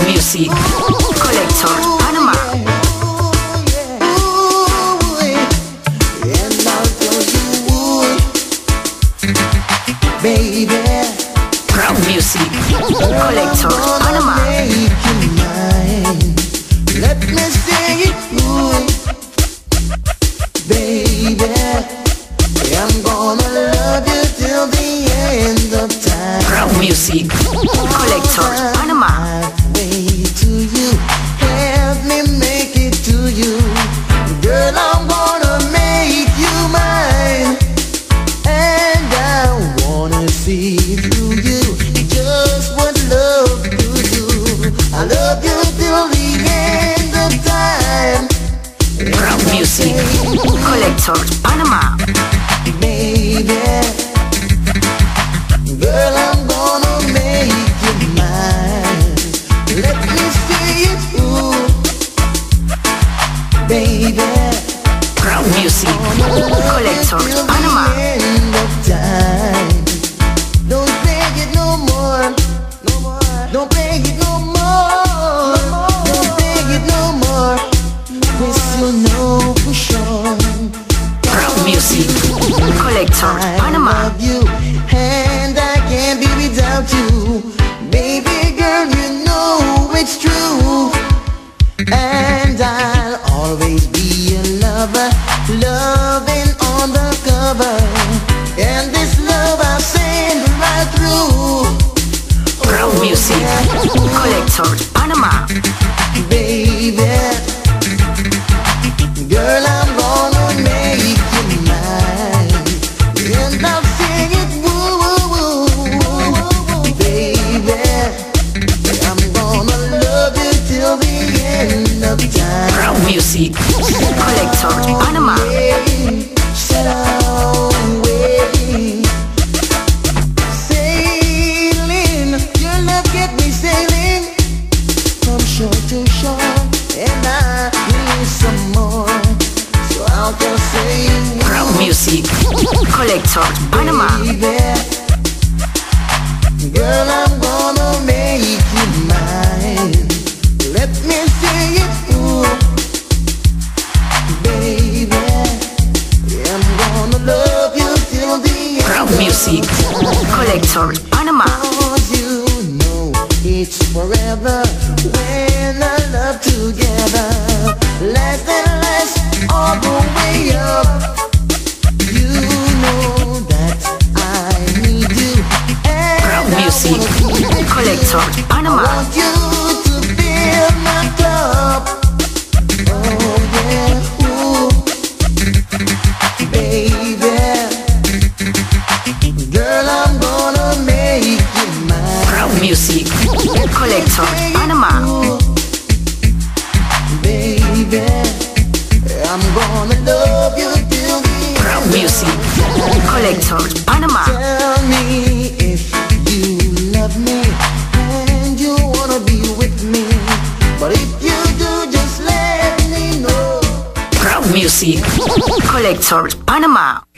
Music Collector Panama. Baby, Proud Music Collector Panama. Let me sing it through, baby. I'm gonna love you till the end of time. Proud Music Collector Panama. Way to you, help me make it to you, girl. I'm gonna make you mine, and I wanna see through you just what love could do. I love you till the end of time. Proud Music Collector Panama. Baby, girl, I'm gonna make you mine. Let me see it through, baby. Proud Music Collector Panama. End of time. Don't beg it no more, no more. Don't beg it no more, don't beg it no more. This you know for sure. Proud Music Collector I Panama. love you, and I can't be without you. Baby girl, you know it's true. And I'll always be a lover, loving on the cover. And this love I'll send right through. Proud Music Collector Panama. Baby, girl, I'm gonna make you mine, and I'll sing it woo woo woo. Baby, I'm gonna love you till the end of time. Proud Music Collector Panama. Sail away, sailing, your love get me sailing from shore to shore, and I need some more, so I'll just say Proud Music Collector Panama. baby, girl, I'm gonna make you mine. Let me see it through, baby. I'm gonna love you till the end. Proud Music Collector Panama. Cause you know it's forever when I love together. Last and last, all the way up. You know that I need you, and Proud I Music wanna be with you. Collector I Panama. want you to fill my cup. Oh yeah, ooh, baby, girl, I'm gonna make you mine. Proud Music Collector Panama. Baby, I'm gonna love you till the end. Proud Music Collector Panama. Tell me if you love me and you wanna be with me. But if you do, just let me know. Proud Music Collector Panama.